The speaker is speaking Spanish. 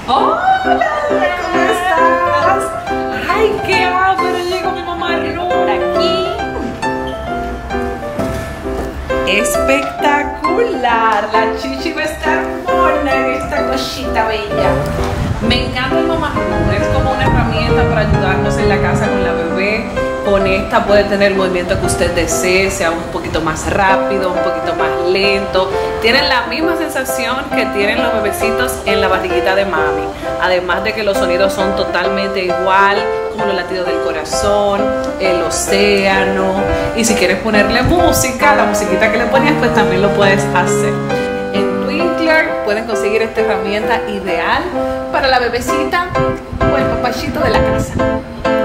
Hola, ¿cómo estás? Ay, qué hambre, llegó mi mamá por aquí. Espectacular, la chichi va a estar mona en esta cosita bella. Me encanta el mamarrón, es como una herramienta para ayudarnos en la casa con la bebé. Con esta puede tener el movimiento que usted desee, sea un poquito más rápido, un poquito más lento. Tienen la misma sensación que tienen los bebecitos en la barriguita de mami. Además de que los sonidos son totalmente igual, como los latidos del corazón, el océano. Y si quieres ponerle música, la musiquita que le ponías, pues también lo puedes hacer. En Twinkler pueden conseguir esta herramienta ideal para la bebecita o el papachito de la casa.